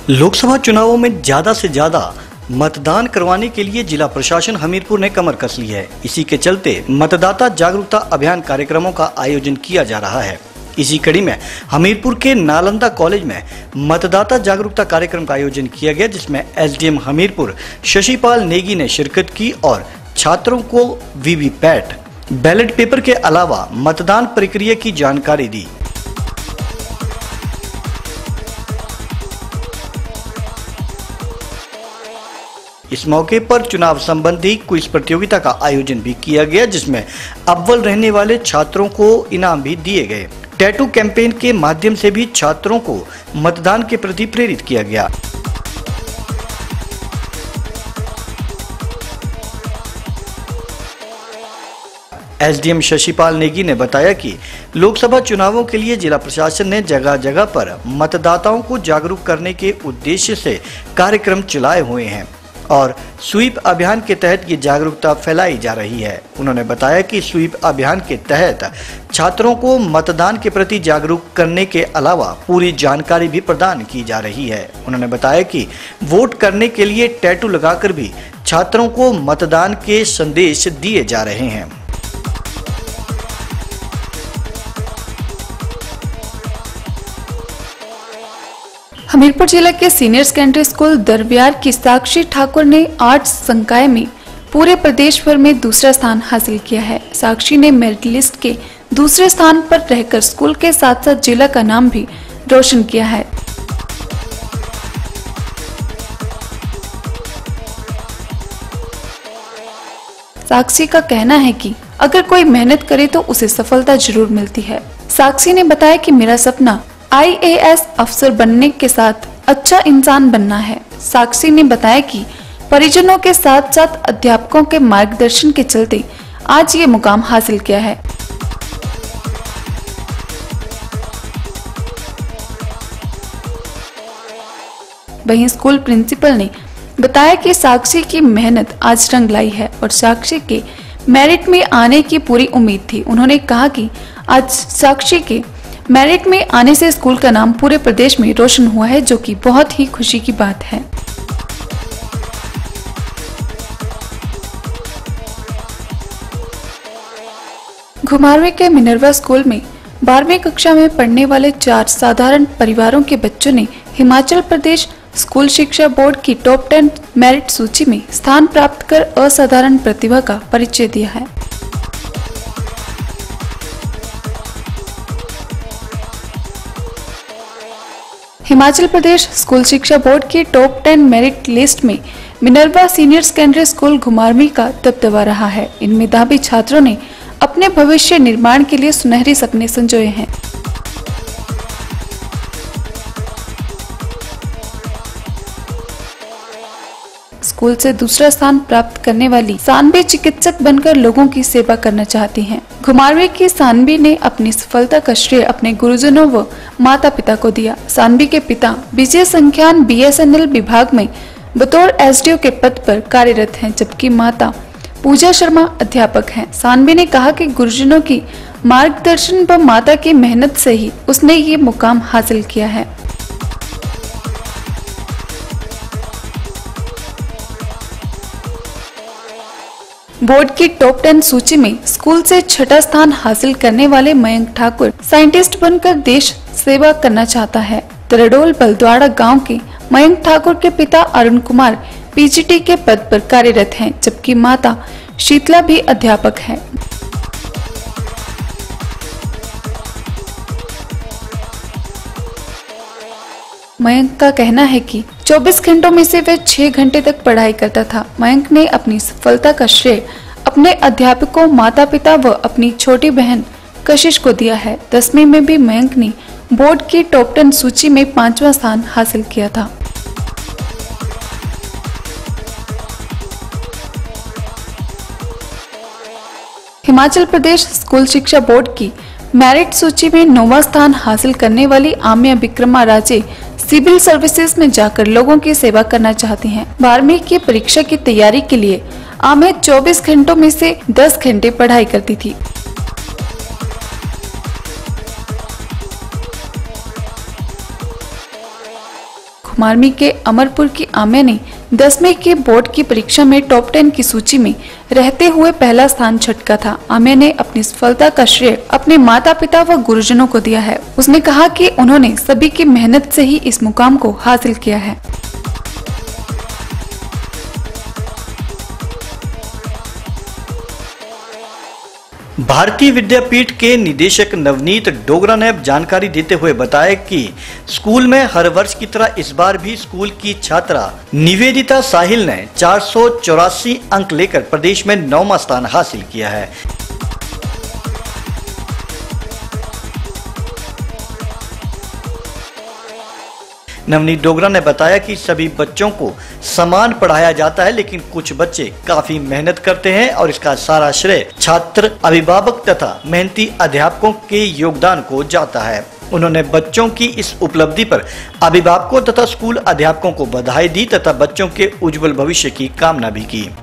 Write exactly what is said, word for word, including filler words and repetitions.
लोकसभा चुनावों में ज्यादा से ज्यादा मतदान करवाने के लिए जिला प्रशासन हमीरपुर ने कमर कस ली है। इसी के चलते मतदाता जागरूकता अभियान कार्यक्रमों का आयोजन किया जा रहा है। इसी कड़ी में हमीरपुर के नालंदा कॉलेज में मतदाता जागरूकता कार्यक्रम का आयोजन किया गया, जिसमें एसडीएम हमीरपुर शशिपाल नेगी ने शिरकत की और छात्रों को वीवीपैट, बैलेट पेपर के अलावा मतदान प्रक्रिया की जानकारी दी। इस मौके पर चुनाव संबंधी क्विज प्रतियोगिता का आयोजन भी किया गया, जिसमें अव्वल रहने वाले छात्रों को इनाम भी दिए गए। टैटू कैंपेन के माध्यम से भी छात्रों को मतदान के प्रति प्रेरित किया गया। एसडीएम शशिपाल नेगी ने बताया कि लोकसभा चुनावों के लिए जिला प्रशासन ने जगह जगह पर मतदाताओं को जागरूक करने के उद्देश्य से कार्यक्रम चलाए हुए हैं और स्वीप अभियान के तहत ये जागरूकता फैलाई जा रही है। उन्होंने बताया कि स्वीप अभियान के तहत छात्रों को मतदान के प्रति जागरूक करने के अलावा पूरी जानकारी भी प्रदान की जा रही है। उन्होंने बताया कि वोट करने के लिए टैटू लगाकर भी छात्रों को मतदान के संदेश दिए जा रहे हैं। हमीरपुर जिला के सीनियर सेकेंडरी स्कूल दरबियार की साक्षी ठाकुर ने आर्ट्स संकाय में पूरे प्रदेश भर में दूसरा स्थान हासिल किया है। साक्षी ने मेरिट लिस्ट के दूसरे स्थान पर रहकर स्कूल के साथ साथ जिला का नाम भी रोशन किया है। साक्षी का कहना है कि अगर कोई मेहनत करे तो उसे सफलता जरूर मिलती है। साक्षी ने बताया कि मेरा सपना आई ए एस अफसर बनने के साथ अच्छा इंसान बनना है। साक्षी ने बताया कि परिजनों के साथ साथ अध्यापकों के मार्गदर्शन के चलते आज ये मुकाम हासिल किया है। वहीं स्कूल प्रिंसिपल ने बताया कि साक्षी की मेहनत आज रंग लाई है और साक्षी के मेरिट में आने की पूरी उम्मीद थी। उन्होंने कहा कि आज साक्षी के मेरिट में आने से स्कूल का नाम पूरे प्रदेश में रोशन हुआ है, जो कि बहुत ही खुशी की बात है। घुमारवीं के मिनर्वा स्कूल में बारहवीं कक्षा में पढ़ने वाले चार साधारण परिवारों के बच्चों ने हिमाचल प्रदेश स्कूल शिक्षा बोर्ड की टॉप टेन मेरिट सूची में स्थान प्राप्त कर असाधारण प्रतिभा का परिचय दिया है। हिमाचल प्रदेश स्कूल शिक्षा बोर्ड की टॉप टेन मेरिट लिस्ट में Minerva senior secondary school Ghumarwin का दबदबा रहा है। इन मेधावी छात्रों ने अपने भविष्य निर्माण के लिए सुनहरे सपने संजोए हैं। स्कूल से दूसरा स्थान प्राप्त करने वाली सानवी चिकित्सक बनकर लोगों की सेवा करना चाहती हैं। घुमारवीं की सानवी ने अपनी सफलता का श्रेय अपने गुरुजनों व माता पिता को दिया। सानवी के पिता Vijay Sankhyan B S N L विभाग में बतौर एस डी ओ के पद पर कार्यरत हैं, जबकि माता पूजा शर्मा अध्यापक हैं। सानवी ने कहा कि गुरुजनों की मार्गदर्शन व माता की मेहनत से ही उसने ये मुकाम हासिल किया है। बोर्ड की टॉप टेन सूची में स्कूल से छठा स्थान हासिल करने वाले मयंक ठाकुर साइंटिस्ट बनकर देश सेवा करना चाहता है। तरडोल बलद्वाड़ा गांव के मयंक ठाकुर के पिता Arun Kumar P G T के पद पर कार्यरत हैं, जबकि माता शीतला भी अध्यापक हैं। मयंक का कहना है कि चौबीस घंटों में से वह छह घंटे तक पढ़ाई करता था। मयंक ने अपनी सफलता का श्रेय अपने अध्यापकों, माता पिता व अपनी छोटी बहन कशिश को दिया है। दसवीं में भी मयंक ने बोर्ड की टॉप टेन सूची में पांचवा स्थान हासिल किया था। हिमाचल प्रदेश स्कूल शिक्षा बोर्ड की मेरिट सूची में नौवां स्थान हासिल करने वाली आम्या विक्रमा राजे सिविल सर्विसेज में जाकर लोगों की सेवा करना चाहती हैं। बारहवीं की परीक्षा की तैयारी के लिए आम्या चौबीस घंटों में से दस घंटे पढ़ाई करती थी। घुमारवी के अमरपुर की आम्या ने दसवीं के बोर्ड की परीक्षा में टॉप टेन की सूची में रहते हुए पहला स्थान झटका था। आम्या ने अपनी सफलता का श्रेय अपने माता पिता व गुरुजनों को दिया है। उसने कहा कि उन्होंने सभी की मेहनत से ही इस मुकाम को हासिल किया है। भारतीय विद्यापीठ के निदेशक नवनीत डोगरा ने जानकारी देते हुए बताया कि स्कूल में हर वर्ष की तरह इस बार भी स्कूल की छात्रा निवेदिता साहिल ने चार सौ चौरासी अंक लेकर प्रदेश में नौवां स्थान हासिल किया है। नवनीत डोगरा ने बताया कि सभी बच्चों को समान पढ़ाया जाता है, लेकिन कुछ बच्चे काफी मेहनत करते हैं और इसका सारा श्रेय छात्र, अभिभावक तथा मेहनती अध्यापकों के योगदान को जाता है। उन्होंने बच्चों की इस उपलब्धि पर अभिभावकों तथा स्कूल अध्यापकों को बधाई दी तथा बच्चों के उज्जवल भविष्य की कामना भी की।